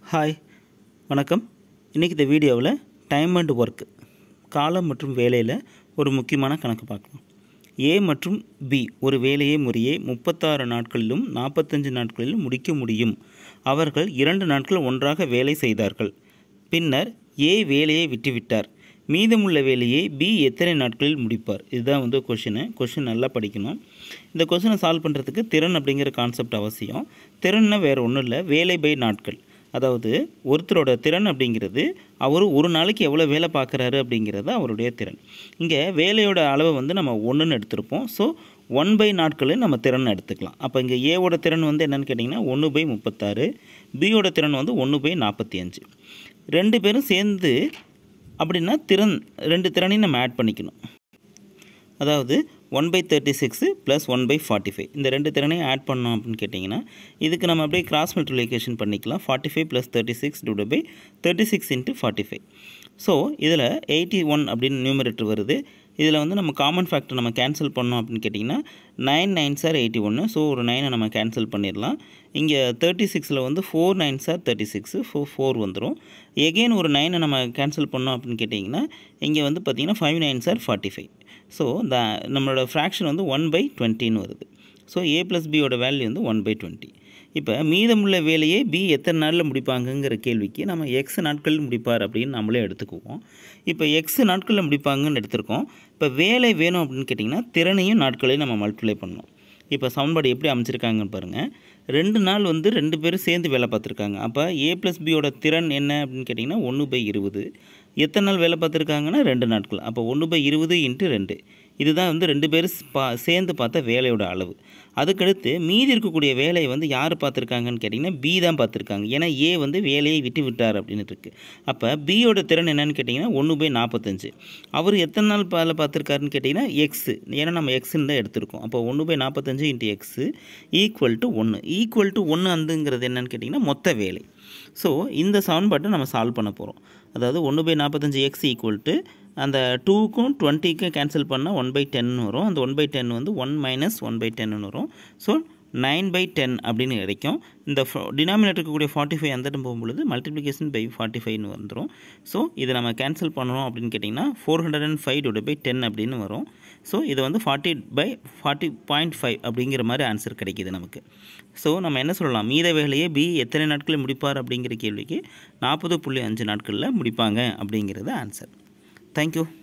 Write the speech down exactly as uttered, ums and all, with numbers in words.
Hi வணக்கம். இன்றைக்கி இந்த வீடியோவில் டைம் அண்ட் ஒர்க் காலம் மற்றும் வேலையில் ஒரு முக்கியமான கணக்கு பார்க்கலாம். ஏ மற்றும் பி ஒரு வேலையை முறையே முப்பத்தாறு நாட்களிலும் நாற்பத்தஞ்சு நாட்களிலும் முடிக்க முடியும். அவர்கள் இரண்டு நாட்கள் ஒன்றாக வேலை செய்தார்கள். பின்னர் ஏ வேலையை விட்டுவிட்டார். மீதமுள்ள வேலையை பி எத்தனை நாட்களில் முடிப்பார்? இதுதான் வந்து கொஷினு. கொஷின் நல்லா படிக்கணும். இந்த கொஷினை சால்வ் பண்ணுறதுக்கு திறன் அப்படிங்கிற கான்செப்ட் அவசியம். திறன்னா வேறு ஒன்றும் இல்லை, வேலை பை நாட்கள். அதாவது ஒருத்தரோட திறன் அப்படிங்கிறது அவர் ஒரு நாளைக்கு எவ்வளோ வேலை பார்க்குறாரு அப்படிங்கிறது அவருடைய திறன். இங்கே வேலையோட அளவை வந்து நம்ம ஒன்றுன்னு எடுத்திருப்போம். ஸோ ஒன் பை நாட்கள் நம்ம திறன் எடுத்துக்கலாம். அப்போ இங்கே ஏவோட திறன் வந்து என்னென்னு கேட்டிங்கன்னா ஒன்று பை முப்பத்தாறு, பியோட திறன் வந்து ஒன்று பை நாற்பத்தி அஞ்சு. ரெண்டு பேரும் சேர்ந்து அப்படின்னா திறன் ரெண்டு திறனையும் நம்ம ஆட் பண்ணிக்கணும். அதாவது one by thirty six plus one by forty five இந்த ரெண்டு திறனையும் ஆட் பண்ணோம் அப்படின்னு கேட்டிங்கன்னா இதுக்கு நம்ம அப்படியே கிராஸ் மல்டிப்ளிகேஷன் பண்ணிக்கலாம். Forty five plus thirty six divide by thirty six into forty five. So இதில் எயிட்டி ஒன் அப்படின்னு நியூமரேட்டர் வருது. இதில் வந்து நம்ம காமன் ஃபேக்டர் நம்ம கேன்சல் பண்ணோம் அப்படின்னு கேட்டிங்கன்னா நைன் நைன் சார் எயிட்டி ஒன்று. ஸோ ஒரு நைனை நம்ம கேன்சல் பண்ணிடலாம். இங்கே தேர்ட்டி சிக்ஸில் வந்து four nine sir thirty six four four வந்துடும். எகெயின் ஒரு நைனை நம்ம கேன்சல் பண்ணோம் அப்படின்னு கேட்டிங்கன்னா இங்கே வந்து பார்த்திங்கன்னா five nine sir forty five. So the நம்மளோட ஃப்ராக்ஷன் வந்து ஒன் பை டுவெண்ட்டின்னு வருது. ஸோ ஏ ப்ளஸ் பியோட வேல்யூ வந்து ஒன் பை டுவெண்ட்டி. இப்போ மீதமுள்ள வேலையை பி எத்தனை நாளில் முடிப்பாங்கங்கிற கேள்விக்கு நம்ம எக்ஸ் நாட்களில் முடிப்பார் அப்படின்னு நம்மளே எடுத்துக்குவோம். இப்போ எக்ஸ் நாட்களில் முடிப்பாங்கன்னு எடுத்திருக்கோம். இப்போ வேலை வேணும் அப்படின்னு கேட்டிங்கன்னா திறனையும் நாட்களையும் நம்ம மல்டிப்ளை பண்ணணும். இப்போ சமன்பாடு எப்படி அமைச்சிருக்காங்கன்னு பாருங்கள். ரெண்டு நாள் வந்து ரெண்டு பேரும் சேர்ந்து வேலை பார்த்துருக்காங்க. அப்போ ஏ ப்ளஸ் பியோட திறன் என்ன அப்படின்னு கேட்டிங்கன்னா ஒன்று பை இருபது. எத்தனை நாள் வேலை பார்த்துருக்காங்கன்னா ரெண்டு நாட்கள். அப்போ ஒன்று பை இருபது இன்ட்டு ரெண்டு. இதுதான் வந்து ரெண்டு பேரும் பா சேர்ந்து பார்த்த வேலையோட அளவு. அதுக்கடுத்து மீதி இருக்கக்கூடிய வேலையை வந்து யார் பார்த்துருக்காங்கன்னு கேட்டிங்கன்னா பி தான் பார்த்துருக்காங்க. ஏன்னா ஏ வந்து வேலையை விட்டு விட்டார் அப்படின்னு இருக்குது. அப்போ பியோட திறன் என்னன்னு கேட்டிங்கன்னா ஒன்று பை நாற்பத்தஞ்சு. அவர் எத்தனை நாள் வேலை பார்த்துருக்காருன்னு கேட்டிங்கன்னா எக்ஸு. ஏன்னா நம்ம எக்ஸுன்னு தான் எடுத்திருக்கோம். அப்போ ஒன்று பை நாற்பத்தஞ்சு இன்ட்டு எக்ஸு ஈக்குவல் டு ஒன்று. ஈக்குவல் டு ஒன்று அந்துங்கிறது என்னன்னு கேட்டிங்கன்னா மொத்த வேலை. ஸோ இந்த சமன்பாட்டை நம்ம சால்வ் பண்ண போகிறோம். அதாவது ஒன்று பை நாற்பத்தஞ்சு எக்ஸ் ஈக்குவல் டு அந்த டூக்கும் டுவெண்ட்டிக்கும் கேன்சல் பண்ணால் ஒன் பை டென்னு வரும். அந்த ஒன் பை டென் வந்து ஒன் மைனஸ் ஒன் பை டென்னு வரும். ஸோ நைன் பை டென் அப்படின்னு கிடைக்கும். இந்த டினாமினேட்டர் இருக்கக்கூடிய ஃபார்ட்டி ஃபைவ் அந்த போகும்பொழுது மல்டிப்ளிகேஷன் பை ஃபார்ட்டி ஃபைவ்னு வந்துடும். ஸோ இதை நம்ம கேன்சல் பண்ணுறோம் அப்படின்னு கேட்டிங்கன்னா four hundred and five divide by ten அப்படின்னு வரும். ஸோ இது வந்து forty by forty point five அப்படிங்கிற மாதிரி ஆன்சர் கிடைக்கிது நமக்கு. ஸோ நம்ம என்ன சொல்லலாம், மீத வேலையை பி எத்தனை நாட்களில் முடிப்பார் அப்படிங்கிற கேள்விக்கு நாற்பது புள்ளி அஞ்சு நாட்களில் முடிப்பாங்க அப்படிங்கிறது ஆன்சர். தேங்க்யூ.